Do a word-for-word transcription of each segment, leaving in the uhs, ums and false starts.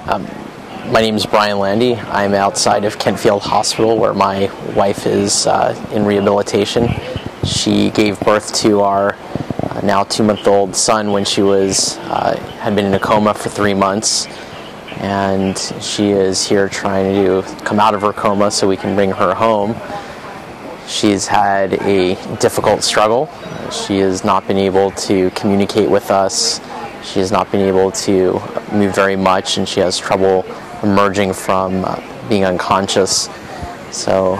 Um, my name is Brian Landy. I'm outside of Kentfield Hospital where my wife is uh, in rehabilitation. She gave birth to our uh, now two-month-old son when she was uh, had been in a coma for three months. And she is here trying to come out of her coma so we can bring her home. She's had a difficult struggle. She has not been able to communicate with us. She has not been able to move very much, and she has trouble emerging from uh, being unconscious. So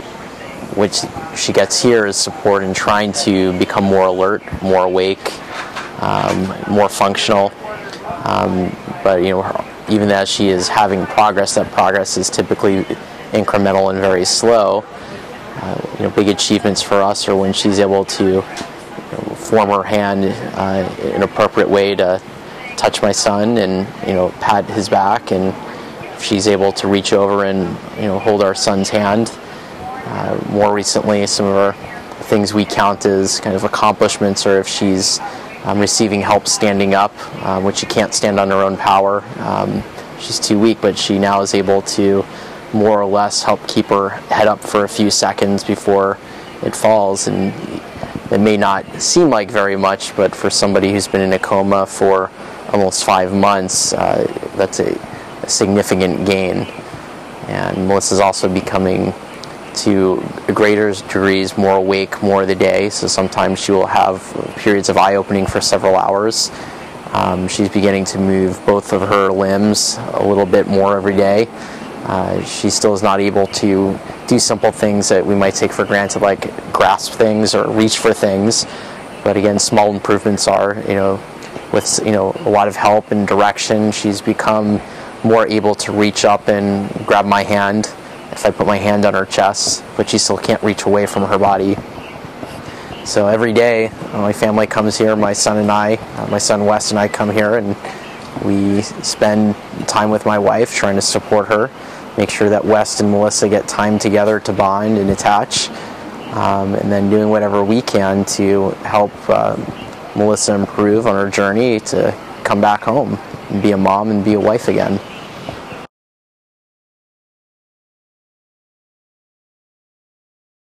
what she gets here is support in trying to become more alert, more awake, um, more functional. Um, but you know, her, even as she is having progress, that progress is typically incremental and very slow. Uh, you know, big achievements for us are when she's able to you know, form her hand uh, in an appropriate way to touch my son and you know pat his back, and she's able to reach over and you know hold our son's hand. Uh, more recently, some of our things we count as kind of accomplishments are if she's um, receiving help standing up, um, which she can't stand on her own power. Um, she's too weak, but she now is able to more or less help keep her head up for a few seconds before it falls. And it may not seem like very much, but for somebody who's been in a coma for almost five months, uh, that's a, a significant gain. And Melissa's also becoming, to greater degrees, more awake more of the day, so sometimes she will have periods of eye-opening for several hours. Um, she's beginning to move both of her limbs a little bit more every day. Uh, she still is not able to do simple things that we might take for granted, like grasp things or reach for things. But again, small improvements are, you know, with you know a lot of help and direction, she's become more able to reach up and grab my hand if I put my hand on her chest, but she still can't reach away from her body. So every day, my family comes here, my son and I, uh, my son Wes and I come here, and we spend time with my wife trying to support her, make sure that Wes and Melissa get time together to bond and attach, um, and then doing whatever we can to help uh, Melissa improve on her journey to come back home and be a mom and be a wife again.